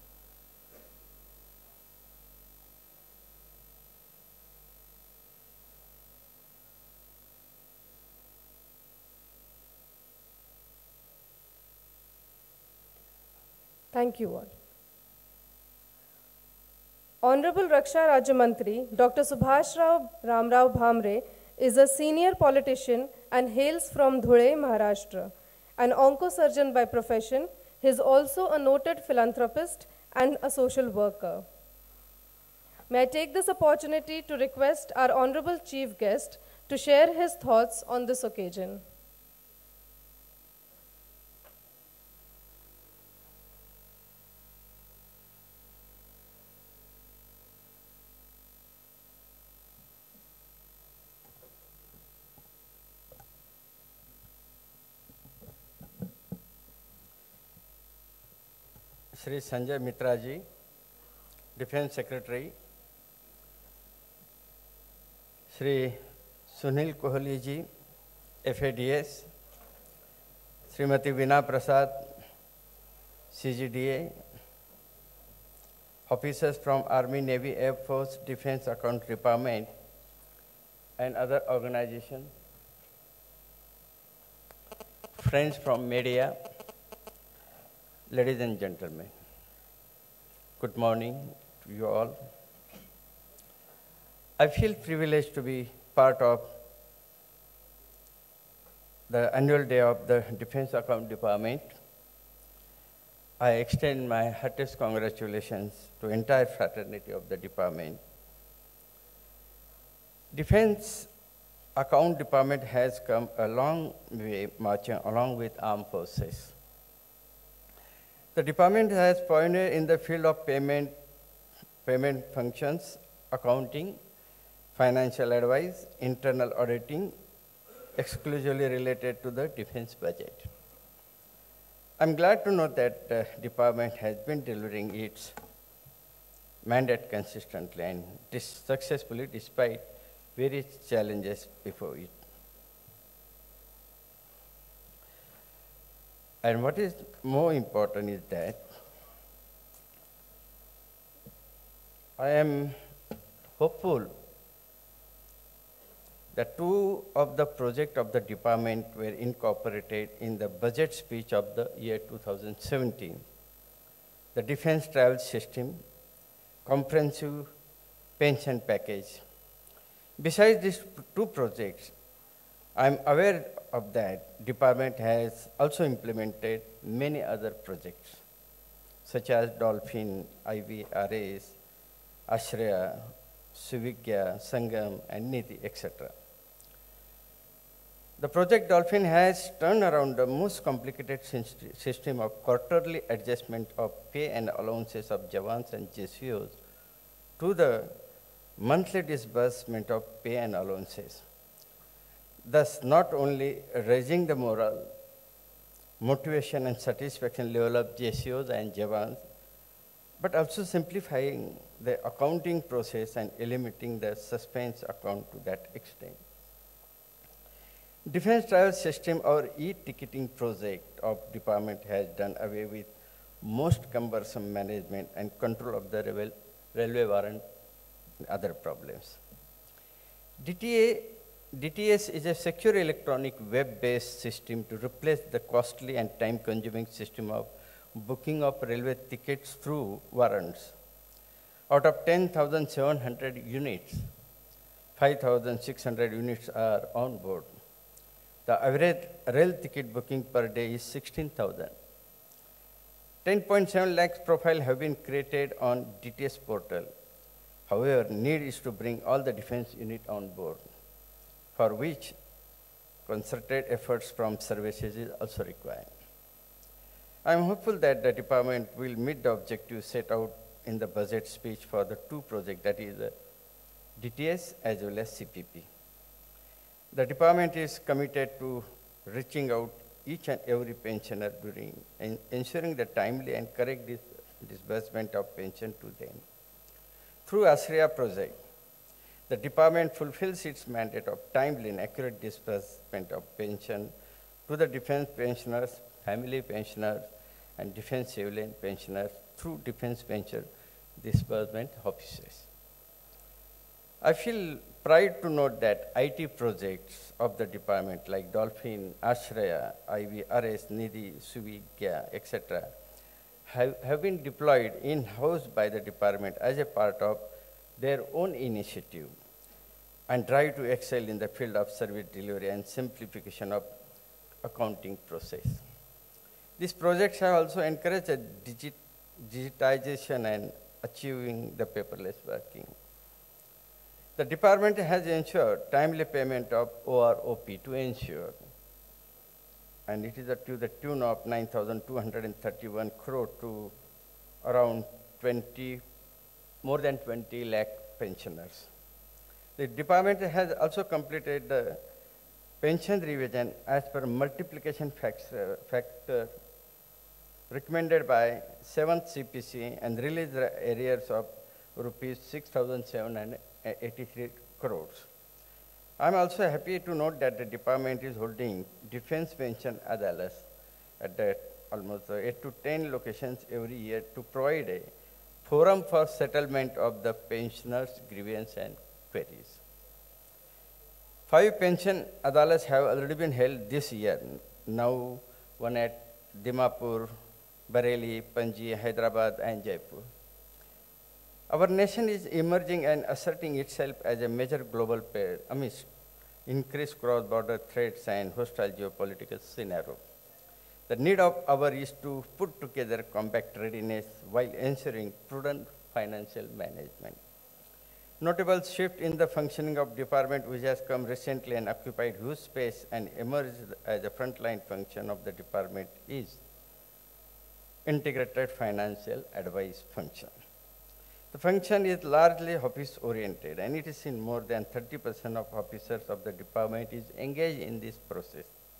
Speaker 1: Thank you all. Honorable Raksha Rajya Mantri, Doctor Subhash Rao Ramrao Bhamre, is a senior politician and hails from Dhule, Maharashtra. An oncosurgeon by profession, he is also a noted philanthropist and a social worker. May I take this opportunity to request our honorable chief guest to share his thoughts on this occasion.
Speaker 6: Shri Sanjay Mitra ji, Defense Secretary, Shri Sunil Kohli ji, F A D S, Srimati Veena Prasad, C G D A, officers from Army, Navy, Air Force, Defense Account Department, and other organizations, friends from media, ladies and gentlemen, good morning to you all. I feel privileged to be part of the annual day of the Defense Account Department. I extend my heartiest congratulations to entire fraternity of the department. Defense Account Department has come a long way marching along with armed forces. The department has pioneered in the field of payment, payment functions, accounting, financial advice, internal auditing, exclusively related to the defense budget. I'm glad to know that the department has been delivering its mandate consistently and dis successfully despite various challenges before it. And what is more important is that I am hopeful that two of the projects of the department were incorporated in the budget speech of the year two thousand seventeen. The defense travel system, comprehensive pension package. Besides these two projects, I'm aware of that department has also implemented many other projects, such as Dolphin, I V R S, Ashraya, Suvikya, Sangam, and Nidhi, et cetera. The project Dolphin has turned around the most complicated system of quarterly adjustment of pay and allowances of Jawans and J C Os to the monthly disbursement of pay and allowances, thus not only raising the morale, motivation and satisfaction level of J C Os and Jawans, but also simplifying the accounting process and eliminating the suspense account to that extent. Defense Travel System, or e-ticketing project of department, has done away with most cumbersome management and control of the rail railway warrant and other problems. D T A, D T S is a secure electronic web-based system to replace the costly and time-consuming system of booking of railway tickets through warrants. Out of ten thousand seven hundred units, five thousand six hundred units are on board. The average rail ticket booking per day is sixteen thousand. ten point seven lakhs profiles have been created on D T S portal. However, need is to bring all the defense unit on board, for which concerted efforts from services is also required. I am hopeful that the department will meet the objectives set out in the budget speech for the two projects, that is the D T S as well as C P P. The department is committed to reaching out each and every pensioner during and ensuring the timely and correct dis disbursement of pension to them. Through Ashraya project, the department fulfills its mandate of timely and accurate disbursement of pension to the defense pensioners, family pensioners, and defense civilian pensioners through defense pension disbursement offices. I feel pride to note that I T projects of the department like Dolphin, Ashraya, I V R S, Nidhi, Suvikya, et cetera have, have been deployed in-house by the department as a part of their own initiative and try to excel in the field of service delivery and simplification of accounting process. These projects have also encouraged a digit digitization and achieving the paperless working. The department has ensured timely payment of O R O P to ensure, and it is to the tune of nine thousand two hundred thirty-one crore to around twenty, more than twenty lakh pensioners. The department has also completed the pension revision as per multiplication factor, factor recommended by seventh C P C and released the arrears of rupees six thousand seven hundred eighty-three crores. I'm also happy to note that the department is holding defense pension adalas at that almost uh, eight to ten locations every year to provide a forum for settlement of the pensioners' grievance and queries. Five pension adalats have already been held this year. Now one at Dimapur, Bareilly, Panji, Hyderabad, and Jaipur. Our nation is emerging and asserting itself as a major global player amidst increased cross-border threats and hostile geopolitical scenario. The need of our is to put together compact readiness while ensuring prudent financial management. Notable shift in the functioning of department which has come recently and occupied huge space and emerged as a frontline function of the department is integrated financial advice function. The function is largely office oriented and it is in more than thirty percent of officers of the department is engaged in this process.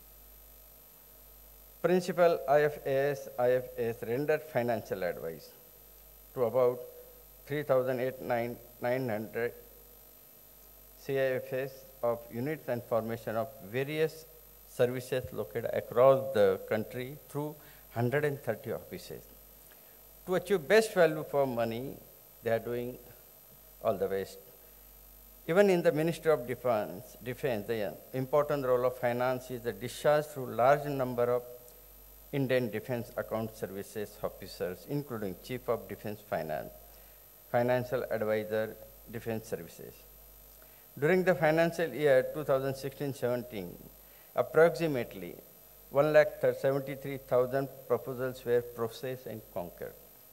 Speaker 6: Principal I F A S, I F S rendered financial advice to about three thousand nine hundred C I F S of units and formation of various services located across the country through one hundred thirty offices. To achieve best value for money, they are doing all the best. Even in the Ministry of Defense, Defense, the important role of finance is the discharge through large number of Indian Defense Account Services officers, including Chief of Defense Finance, Financial Advisor, Defense Services. During the financial year two thousand sixteen seventeen, approximately one lakh seventy-three thousand proposals were processed and conquered.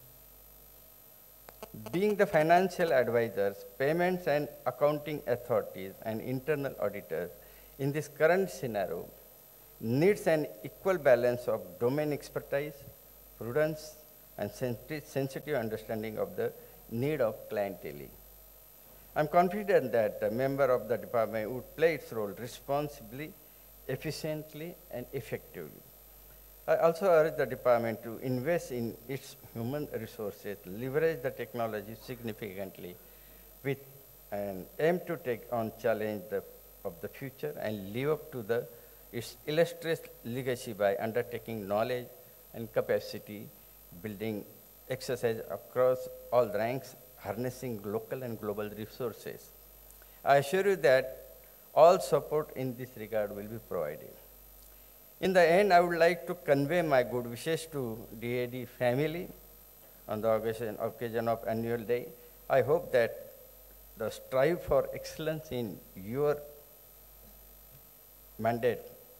Speaker 6: Being the financial advisors, payments and accounting authorities, and internal auditors in this current scenario needs an equal balance of domain expertise, prudence, and sensitive understanding of the need of clientele. I'm confident that a member of the department would play its role responsibly, efficiently, and effectively. I also urge the department to invest in its human resources, leverage the technology significantly with an aim to take on challenge the, of the future and live up to the, its illustrious legacy by undertaking knowledge and capacity building exercise across all ranks, harnessing local and global resources. I assure you that all support in this regard will be provided. In the end, I would like to convey my good wishes to D A D family on the occasion, occasion of annual day. I hope that the strive for excellence in your mandate,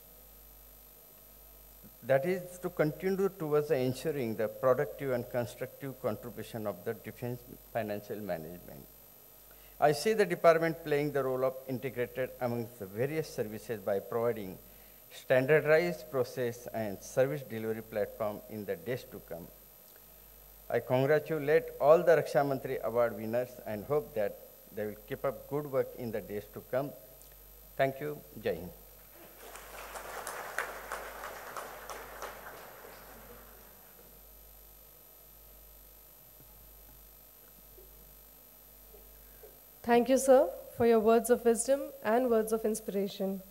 Speaker 6: that is to continue towards ensuring the productive and constructive contribution of the defense financial management. I see the department playing the role of integrated amongst the various services by providing standardized process and service delivery platform in the days to come. I congratulate all the Raksha Mantri Award winners and hope that they will keep up good work in the days to come. Thank you. Jai Hind.
Speaker 1: Thank you, sir, for your words of wisdom and words of inspiration.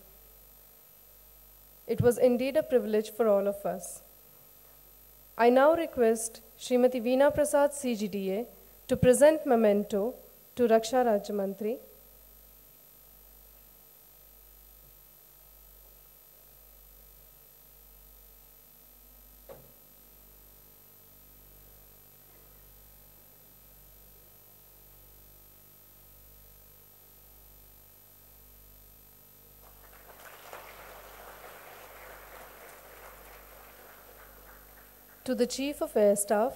Speaker 1: It was indeed a privilege for all of us. I now request Srimati Veena Prasad, C G D A, to present memento to Raksha Rajya Mantri. To the Chief of Air Staff,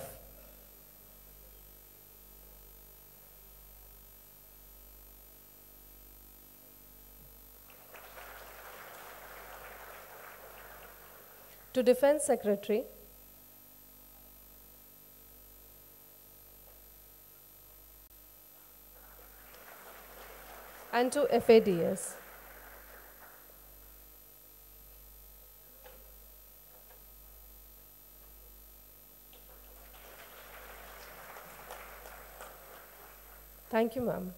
Speaker 1: to Defense Secretary, and to F A D S. Thank you, ma'am.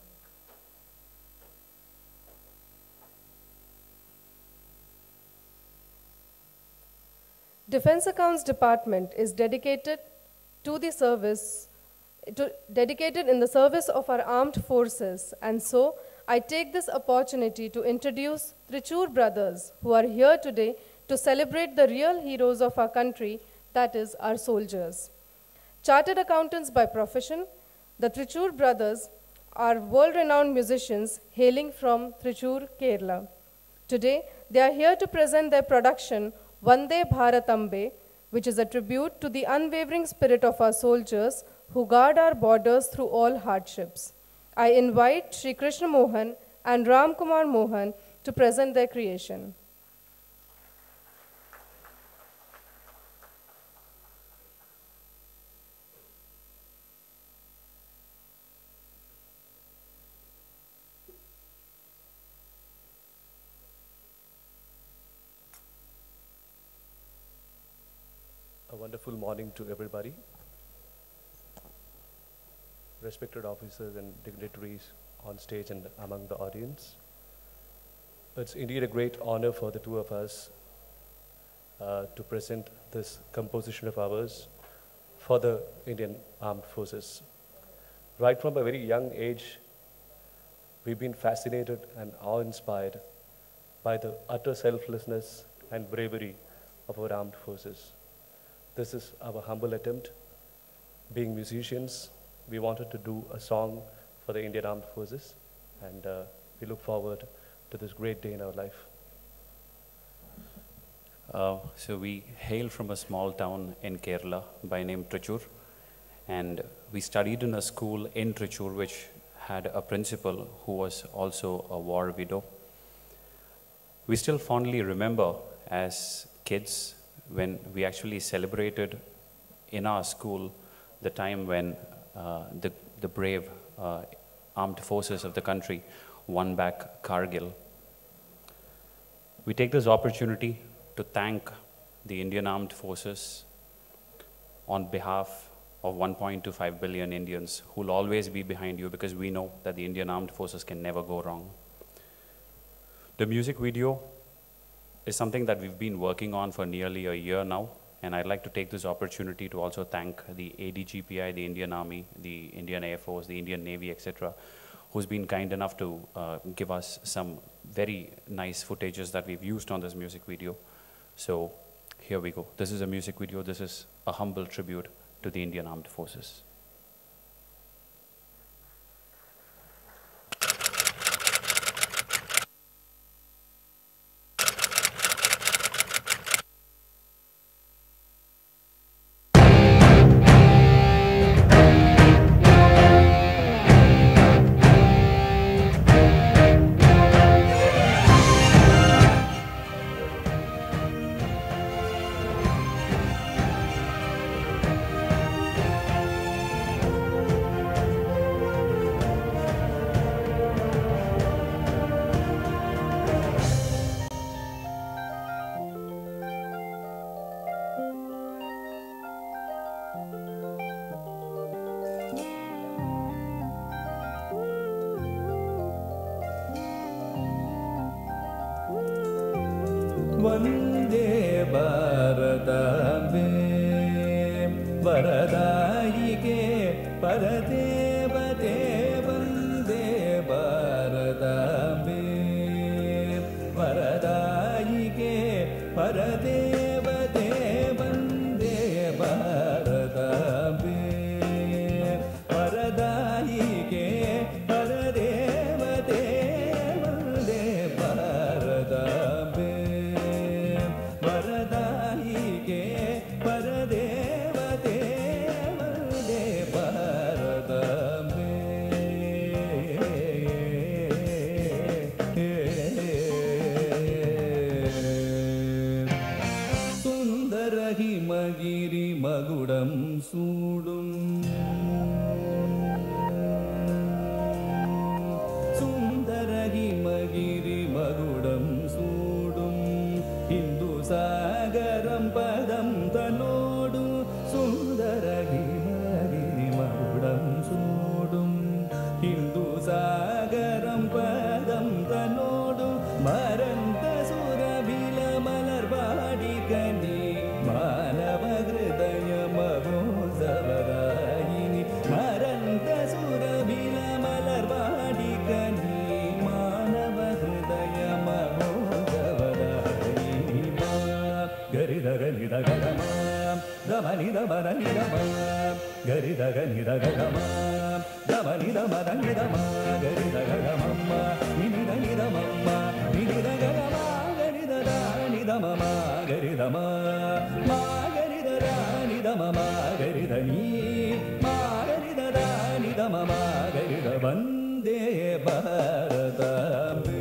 Speaker 1: Defense Accounts Department is dedicated to the service, to, dedicated in the service of our armed forces, and so I take this opportunity to introduce Trichur brothers, who are here today to celebrate the real heroes of our country, that is, our soldiers. Chartered accountants by profession, the Trichur brothers are world-renowned musicians hailing from Trichur, Kerala. Today, they are here to present their production, Vande Bharatambe, which is a tribute to the unwavering spirit of our soldiers who guard our borders through all hardships. I invite Shri Krishna Mohan and Ram Kumar Mohan to present their creation.
Speaker 7: A wonderful morning to everybody. Respected officers and dignitaries on stage and among the audience. It's indeed a great honor for the two of us uh, to present this composition of ours for the Indian Armed Forces. Right from a very young age, we've been fascinated and awe-inspired by the utter selflessness and bravery of our armed forces. This is our humble attempt. Being musicians, we wanted to do a song for the Indian Armed Forces, and uh, we look forward to this great day in our life.
Speaker 8: Uh, so we hail from a small town in Kerala by name Trichur, and we studied in a school in Trichur which had a principal who was also a war widow. We still fondly remember as kids when we actually celebrated in our school the time when uh, the, the brave uh, armed forces of the country won back Kargil. We take this opportunity to thank the Indian Armed Forces on behalf of one point two five billion Indians who will always be behind you, because we know that the Indian Armed Forces can never go wrong. The music video is something that we've been working on for nearly a year now, and I'd like to take this opportunity to also thank the A D G P I, the Indian Army, the Indian Air Force, the Indian Navy, et cetera, who's been kind enough to uh, give us some very nice footages that we've used on this music video. So here we go. This is a music video. This is a humble tribute to the Indian Armed Forces.
Speaker 9: वन्दे भारताम्बे वरदायिके परदेवते वन्दे भारताम्बे वरदायिके परदेवते वन्दे भारताम्बे वरदायिके परदेवते वन्दे भारताम्बे वरदायिके परदेवते वन्दे भारताम्बे सुन्दर हिमगिरि मगुडं सूडुं सुन्दर हिमगिरि मगुडं सूडुं हिन्दु सागरं पदं तनोडु सुन्दर हिमगिरि मगुडं सूडुं हिन्दु सागरं पदं तनोडु मरन्त सुरभिल मलर्वाडि कनि nidama gari daga nidaga gama dama nidama da nidama gari daga gama nidida nidama nididaga gama gari daga nidama gari dama ma gari daga nidama gari dani ma gari daga nidama gari da bande bharatambe.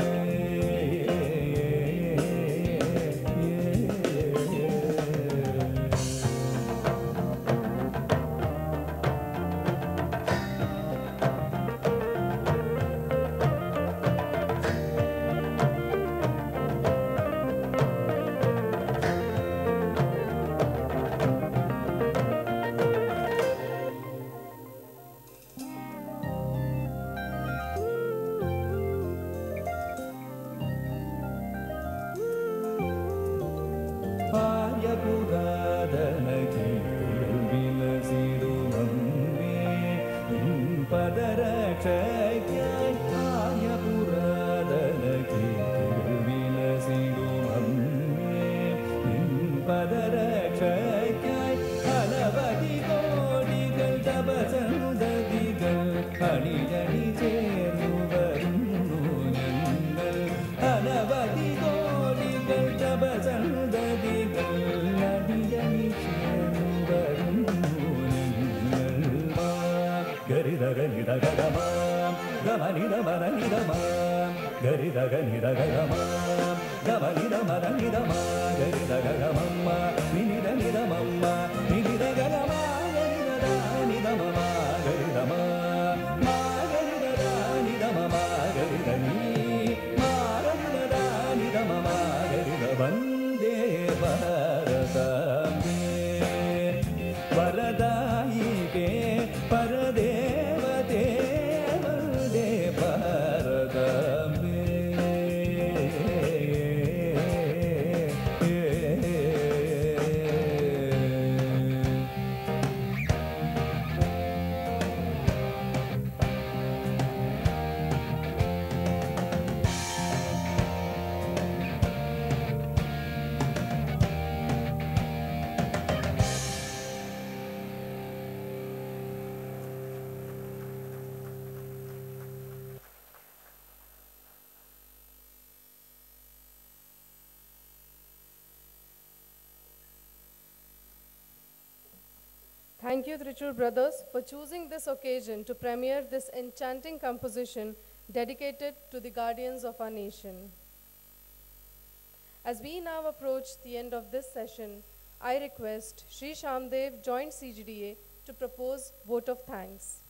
Speaker 1: Thank you, Trichur brothers, for choosing this occasion to premiere this enchanting composition dedicated to the guardians of our nation. As we now approach the end of this session, I request Shri Shamdev, Joint C G D A, to propose vote of thanks.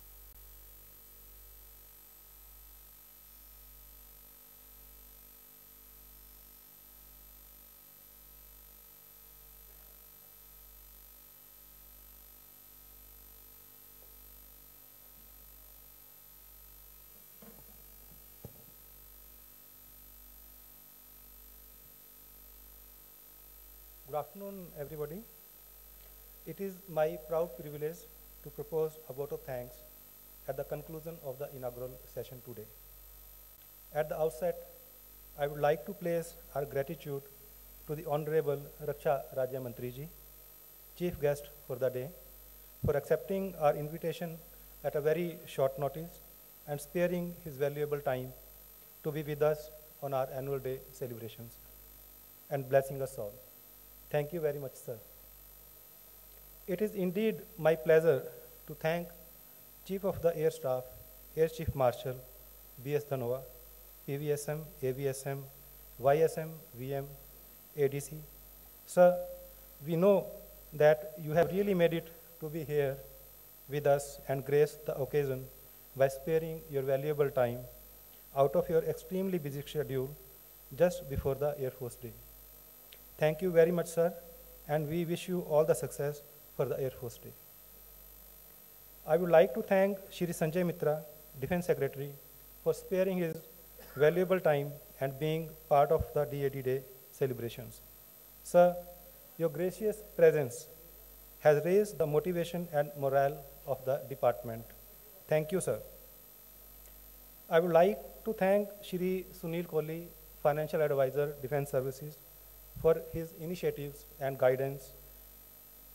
Speaker 5: Good afternoon, everybody. It is my proud privilege to propose a vote of thanks at the conclusion of the inaugural session today. At the outset, I would like to place our gratitude to the Honorable Raksha Rajya Mantri Ji, Chief Guest for the day, for accepting our invitation at a very short notice and sparing his valuable time to be with us on our annual day celebrations and blessing us all. Thank you very much, sir. It is indeed my pleasure to thank Chief of the Air Staff, Air Chief Marshal, B S Dhanova, P V S M, A V S M, Y S M, V M, A D C. Sir, we know that you have really made it to be here with us and grace the occasion by sparing your valuable time out of your extremely busy schedule just before the Air Force Day. Thank you very much, sir, and we wish you all the success for the Air Force Day. I would like to thank Shri Sanjay Mitra, Defense Secretary, for sparing his valuable time and being part of the D A D Day celebrations. Sir, your gracious presence has raised the motivation and morale of the department. Thank you, sir. I would like to thank Shri Sunil Kohli, Financial Advisor, Defense Services, for his initiatives and guidance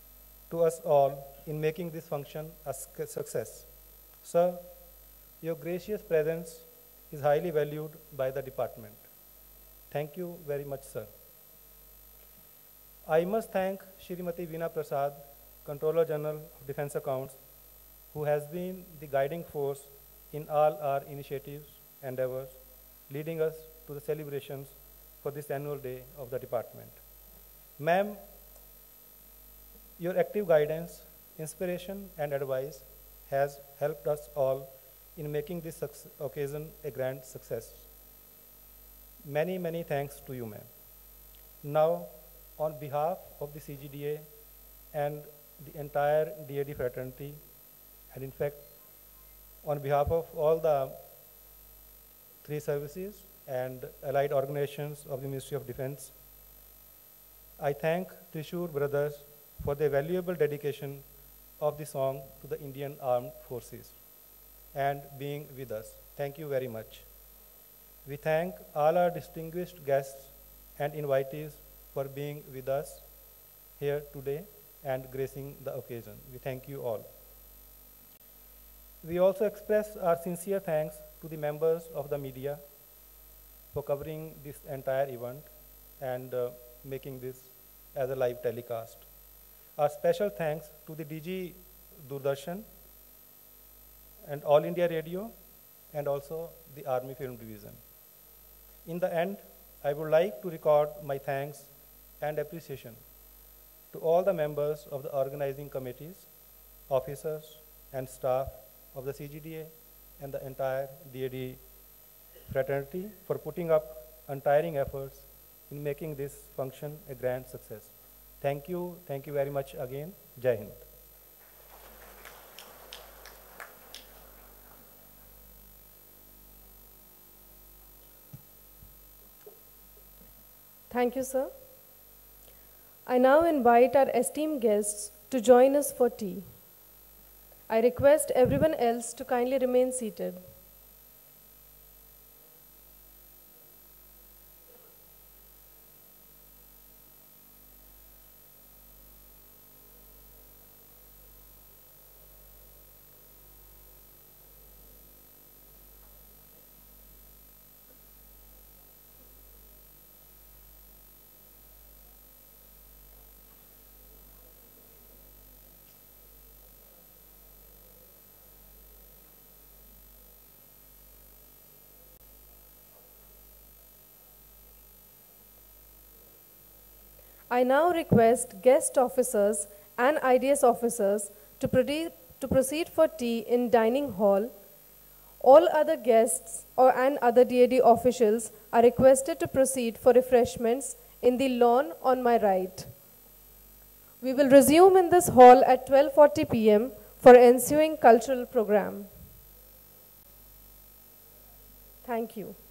Speaker 5: to us all in making this function a success. Sir, your gracious presence is highly valued by the department. Thank you very much, sir. I must thank Shrimati Veena Prasad, Controller General of Defense Accounts, who has been the guiding force in all our initiatives, endeavors, leading us to the celebrations for this annual day of the department. Ma'am, your active guidance, inspiration, and advice has helped us all in making this occasion a grand success. Many, many thanks to you, ma'am. Now, on behalf of the C G D A and the entire D A D fraternity, and in fact, on behalf of all the three services and allied organizations of the Ministry of Defense, I thank Trishur brothers for their valuable dedication of the song to the Indian Armed Forces and being with us. Thank you very much. We thank all our distinguished guests and invitees for being with us here today and gracing the occasion. We thank you all. We also express our sincere thanks to the members of the media for covering this entire event and uh, making this as a live telecast. Our special thanks to the D G Doordarshan and All India Radio and also the Army Film Division. In the end, I would like to record my thanks and appreciation to all the members of the organizing committees, officers, and staff of the C G D A and the entire D A D fraternity for putting up untiring efforts in making this function a grand success. Thank you. Thank you very much again. Jai Hind.
Speaker 1: Thank you, sir. I now invite our esteemed guests to join us for tea. I request everyone else to kindly remain seated. I now request guest officers and I D S officers to, to proceed for tea in dining hall. All other guests or and other D A D officials are requested to proceed for refreshments in the lawn on my right. We will resume in this hall at twelve forty p m for ensuing cultural program. Thank you.